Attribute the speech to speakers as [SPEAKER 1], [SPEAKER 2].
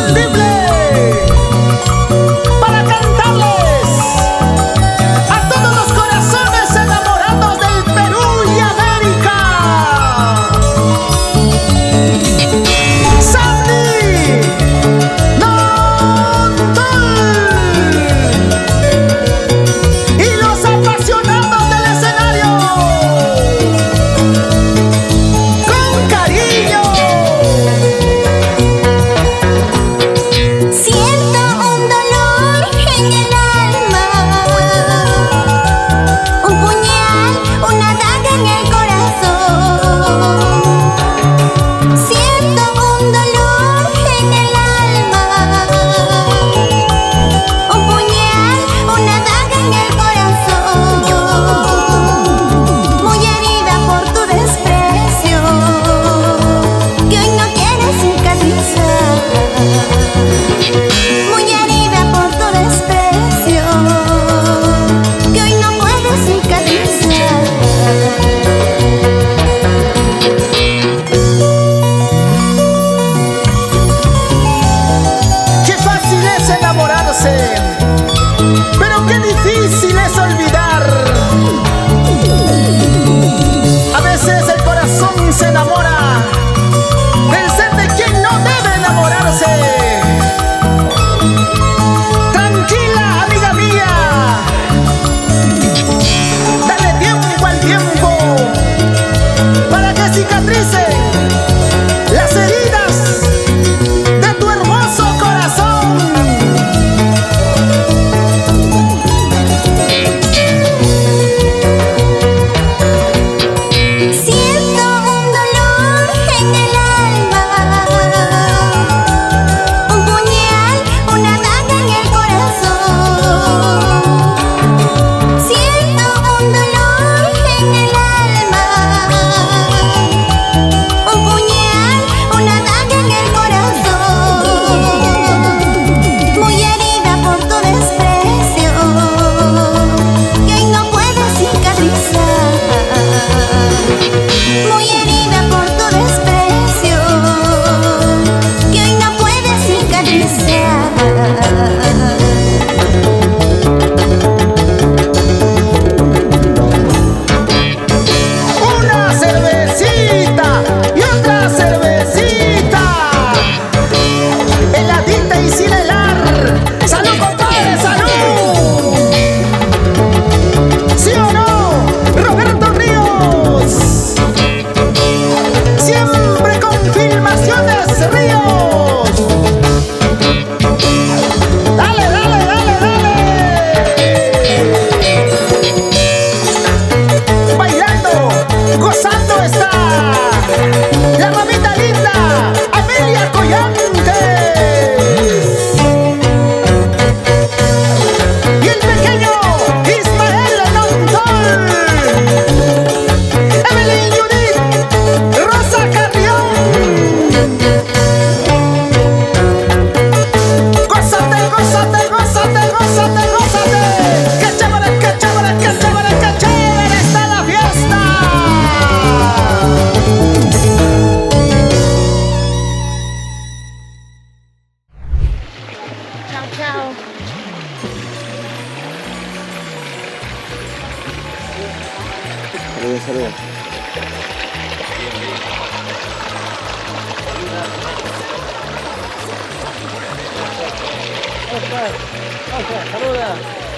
[SPEAKER 1] inconfundible para cantarles a todos los corazones enamorados del Perú y América. Sandy Nontol y los apasionados del escenario. Con cariño.
[SPEAKER 2] Siento un dolor en el alma, un puñal, una daga en el corazón. Siento un dolor en el alma, un puñal, una daga en el corazón. Muy herida por tu desprecio, que hoy no quiere cicatrizar. Muy herida por tu desprecio, que hoy no puedo cicatrizar.
[SPEAKER 1] Qué fácil es enamorarse, pero qué difícil es olvidar. A veces el corazón se enamora del ser de quien no debe enamorarse. Tranquila, amiga mía, dale tiempo al tiempo para que cicatricen las heridas de tu hermoso corazón.
[SPEAKER 2] Siento un dolor en el alma, un puñal, una daga en el corazón. Siento un dolor en el alma, un puñal, una daga en el corazón. Muy herida por tu desprecio, que hoy no puedo cicatrizar. Muy herida por tu desprecio, que hoy no puede cicatrizar.
[SPEAKER 1] Una cervecita y otra cervecita, heladita y sin helar. ¡Salud, compadre, salud! ¿Sí o no, Roberto Ríos? Siempre con Filmaciones Ríos. Dale, dale, dale, dale. Bailando, gozando está la mamita linda Amelia Collantes y el pequeño Ismael Nontol, Evelyn Judith, Rosa Carrión. Gózate, gózate, gózate, gózate, gózate. ¡Qué chévere, qué chévere, qué chévere, qué chévere está la fiesta!
[SPEAKER 2] Chao, chao.
[SPEAKER 3] Saludos, saludos.
[SPEAKER 4] Oscar, saluda.